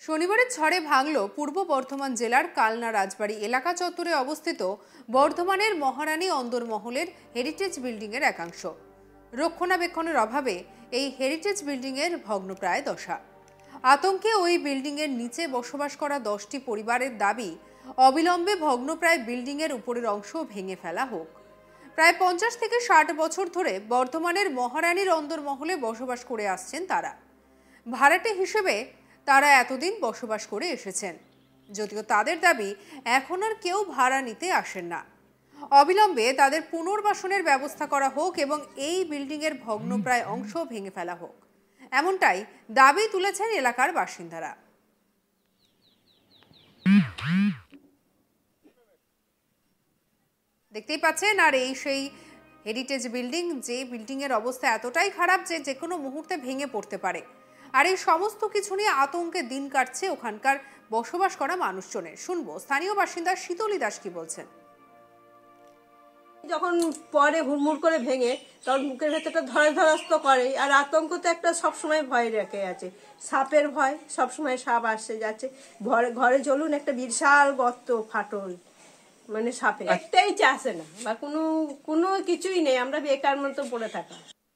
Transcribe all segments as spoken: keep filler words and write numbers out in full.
শনিবারের ঝড়ে ভাঙল পূর্ব বর্ধমান জেলার কালনা রাজবাড়ি এলাকা চত্বরে অবস্থিত বর্ধমানের মহারানী অন্দরমহলের হেরিটেজ বিল্ডিংয়ের একাংশ। রক্ষণাবেক্ষণের অভাবে এই হেরিটেজ বিল্ডিংয়ের ভগ্নপ্রায় দশা। আতঙ্কে ওই বিল্ডিংয়ের নিচে বসবাস করা দশটি পরিবারের দাবি, অবিলম্বে ভগ্নপ্রায় বিল্ডিংয়ের উপরের অংশ ভেঙে ফেলা হোক। প্রায় পঞ্চাশ থেকে ষাট বছর ধরে বর্ধমানের মহারানীর অন্দরমহলে বসবাস করে আসছেন তারা। ভাড়াটে হিসেবে তারা এতদিন বসবাস করে এসেছেন, যদিও তাদের দাবি এখন আর কেউ ভাড়া নিতে আসেন না। অবিলম্বে তাদের পুনর্বাসনের ব্যবস্থা করা হোক এবং এই বিল্ডিংয়ের ভগ্নপ্রায় অংশ ভেঙে ফেলা হোক, এমনটাই দাবি তুলেছেন এলাকার বাসিন্দারা। দেখতেই পাচ্ছেন, আর এই সেই হেরিটেজ বিল্ডিং, যে বিল্ডিং এর অবস্থা এতটাই খারাপ যে যে কোনো মুহূর্তে ভেঙে পড়তে পারে। আর এই সমস্ত কিছু নিয়ে আতঙ্কে দিন কাটছে ওখানকার বসবাস করা মানুষজনের। শুনবো স্থানীয় বাসিন্দা শীতলী দাস কি বলছেন। যখন পরে হুড়মুড় করে ভেঙে তখন বুকের ভেতরটা ধরে ধরাস্ত করে, আর আতঙ্ক তো একটা সবসময় ভয় রেখে আছে। সাপের ভয়, সবসময় সাপ আসছে যাচ্ছে। ঘরে ঘরে চলুন একটা বিশাল গর্ত, ফাটল, মানে সাপে একটাই আসে না বা কোনো কোনো কিছুই নেই, আমরা বেকার মতো পড়ে থাকা।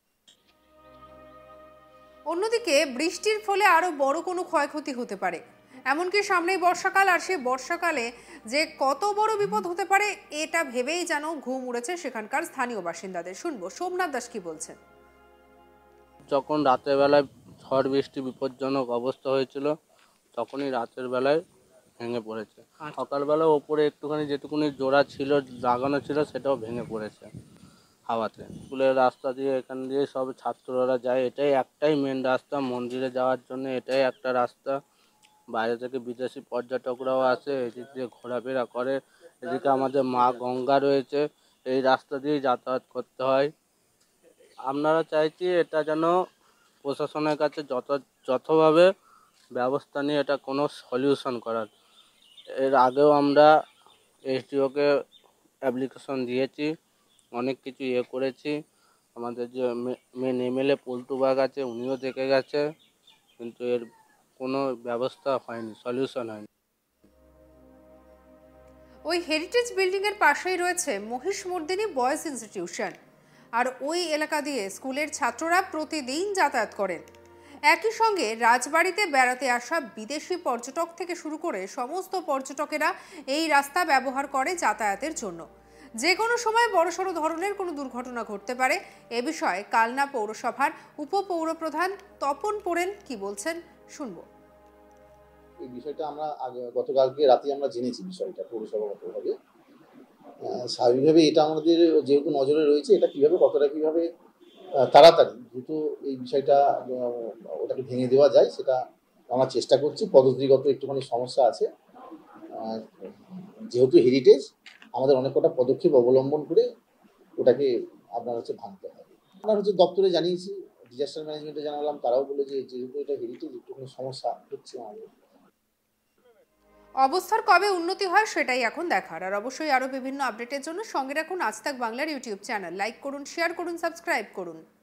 অন্যদিকে বৃষ্টির ফলে আরো বড় কোনো ক্ষয়ক্ষতি হতে পারে, এমনকি সামনেই বর্ষাকাল, আর সেই বর্ষাকালে যে কত বড় বিপদ হতে পারে এটা ভেবেই যেন ঘুম উড়েছে সেখানকার স্থানীয় বাসিন্দাদের। শুনবো সোমনাথ দাস কি বলছেন। যখন রাতের বেলায় ঝড় বৃষ্টি বিপজ্জনক অবস্থা হয়েছিল, তখনই রাতের বেলায় ভেঙে পড়েছে। সকালবেলা ওপরে একটুখানি যেটুকুনি জোড়া ছিল লাগানো ছিল সেটাও ভেঙে পড়েছে হাওয়াতে। স্কুলের রাস্তা দিয়ে এখান দিয়ে সব ছাত্ররা যায়, এটাই একটাই মেন রাস্তা মন্দিরে যাওয়ার জন্য, এটাই একটা রাস্তা। বাইরে থেকে বিদেশি পর্যটকরাও আসে, এদিক দিয়ে ঘোরাফেরা করে। এদিকে আমাদের মা গঙ্গা রয়েছে, এই রাস্তা দিয়ে যাতায়াত করতে হয়। আপনারা চাইছি এটা যেন প্রশাসনের কাছে যত যথাভাবে ব্যবস্থা নিয়ে এটা কোনো সলিউশন করার। এর আগেও আমরা এসডিওকে অ্যাপ্লিকেশন দিয়েছি, অনেক কিছু ইয়ে করেছি। আমাদের যে মেন এমএলএ পল্টুবাগ আছে, উনিও দেখে গেছে, কিন্তু এর কোনো ব্যবস্থা হয়নি, সলিউশন হয়নি। ওই হেরিটেজ বিল্ডিং এর পাশেই রয়েছে মহিষমর্দিনী বয়েজ ইনস্টিটিউশন, আর ওই এলাকা দিয়ে স্কুলের ছাত্ররা প্রতিদিন যাতায়াত করেন। একই সঙ্গে রাজবাড়িতে বেড়াতে আসা বিদেশি পর্যটক থেকে শুরু করে সমস্ত পর্যটকেরা এই রাস্তা ব্যবহার করে যাতায়াতের জন্য। যে কোনো সময় বড়সড় ধরনের কোনো দুর্ঘটনা ঘটতে পারে। এ বিষয়ে কালনা পৌরসভার উপপৌরপ্রধান তপন পোড়েল কি বলছেন শুনবো। এই বিষয়টা আমরা গতকালকে রাতে আমরা জেনেছি বিষয়টা পৌরসভাগতভাবে। স্বাভাবিকভাবে এটা আমাদের যেহেতু নজরে রয়েছে, এটা কিভাবে কতটা কিভাবে তাড়াতাড়ি দ্রুত এই বিষয়টা ওটাকে ভেঙে দেওয়া যায় সেটা আমরা চেষ্টা করছি। পদ্ধতিগত একটুখানি সমস্যা আছে, যেহেতু হেরিটেজ আমাদের অনেক কটা পদক্ষেপ অবলম্বন করে ওটাকে আপনার হচ্ছে ভাঙতে হবে। আপনার হচ্ছে দপ্তরে জানিয়েছি, ডিজাস্টার ম্যানেজমেন্টে জানালাম, তারাও বলে যে যেহেতু এটা হেরিটেজ একটুখানি সমস্যা হচ্ছে আমাদের। অবস্থার কবে উন্নতি হয় সেটাই এখন দেখার। আর অবশ্যই আরো বিভিন্ন আপডেটের জন্য সঙ্গে রাখুন আজ তাক বাংলার ইউটিউব চ্যানেল। লাইক করুন, শেয়ার করুন, সাবস্ক্রাইব করুন।